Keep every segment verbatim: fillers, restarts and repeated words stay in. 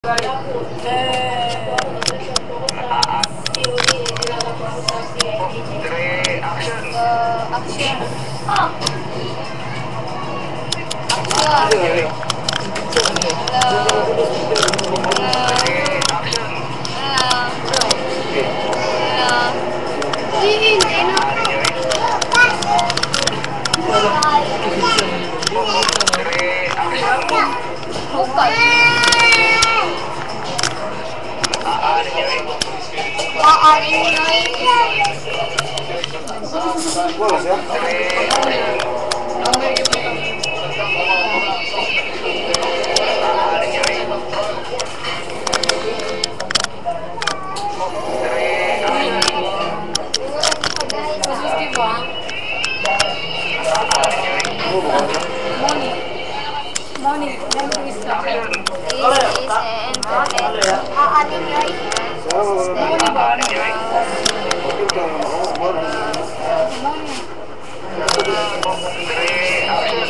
Eh, Three, action. uh, action. Three, Action. Hello. action. Hello. Hello. Hindi Three, action. Bukan. Aan nyo eh. Maaring na Three, action. Aan nyo eh. Three, action. Khusus di bang? Aan nyo eh. Money. Money. Money is the Action. This is an internet. Aaning na Money ba? Aan nyo eh. Money. Three, action.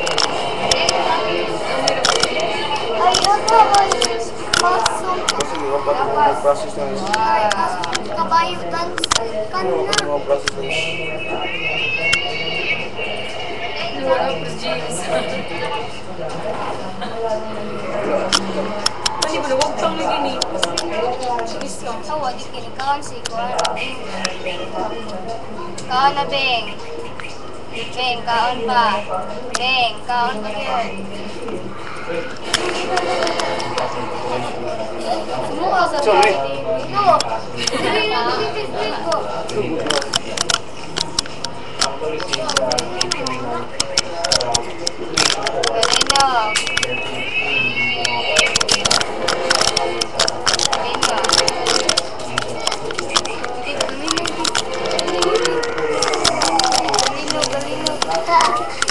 Ayun po, masuk. Sige, mag-process na yun. Kabayo dance ka na. Mag-process na yun. Wala po James. Mali ba na wag pang lagi ni. Iso. Tawa di kini kaon si ko. Kaon na beng. Beng kaon pa. Beng kaon pa gyud. Sumuha sa Sorry. Ito. Dili na dili ko. Galino. Galino. Galino, galino.